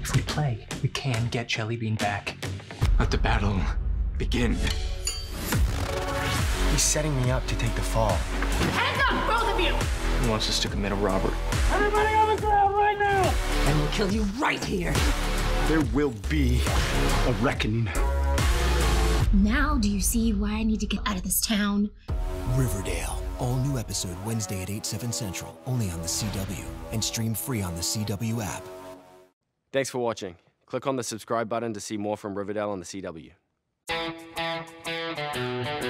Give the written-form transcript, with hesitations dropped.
If we play, we can get Jelly Bean back. Let the battle begin. He's setting me up to take the fall. Hands up, both of you! He wants us to commit a robbery. Everybody on the ground right now! And we'll kill you right here. There will be a reckoning. Now do you see why I need to get out of this town? Riverdale. All new episode Wednesday at 8/7 Central, only on the CW, and stream free on the CW app. Thanks for watching. Click on the subscribe button to see more from Riverdale on the CW.